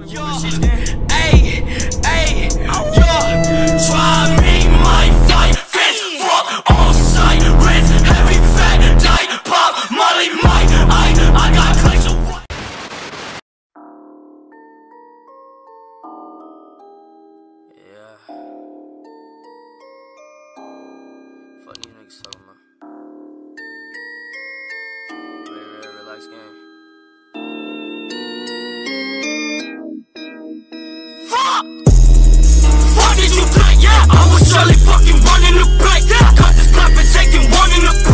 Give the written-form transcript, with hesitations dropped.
Ayy, ayy, yo, try me, my fight, fist, fuck, on sight, rinse, heavy, fat, tight, pop, molly, mic, I got clicks of what? Yeah. Fuck these niggas talking about. Relax game. Fuck did you play? Yeah, I was surely fucking running the play. Got this clap and taking one in the